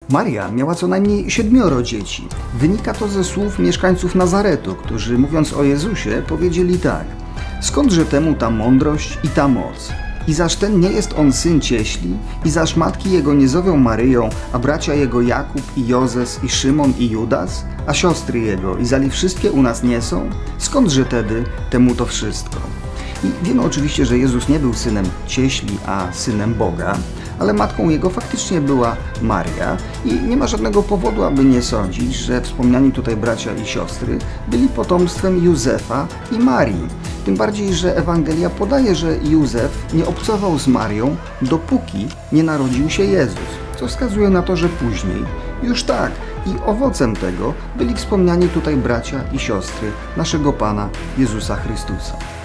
Maria miała co najmniej 7 dzieci. Wynika to ze słów mieszkańców Nazaretu, którzy mówiąc o Jezusie powiedzieli tak: skądże temu ta mądrość i ta moc? Izaż ten nie jest on syn cieśli, izaż matki jego nie zowią Maryją, a bracia jego Jakub i Jozes i Szymon i Judas, a siostry jego, izali wszystkie u nas nie są? Skądże tedy temu to wszystko? I wiemy oczywiście, że Jezus nie był synem cieśli, a synem Boga, ale matką jego faktycznie była Maria i nie ma żadnego powodu, aby nie sądzić, że wspomniani tutaj bracia i siostry byli potomstwem Józefa i Marii. Tym bardziej, że Ewangelia podaje, że Józef nie obcował z Marią, dopóki nie narodził się Jezus, co wskazuje na to, że później już tak i owocem tego byli wspomniani tutaj bracia i siostry naszego Pana Jezusa Chrystusa.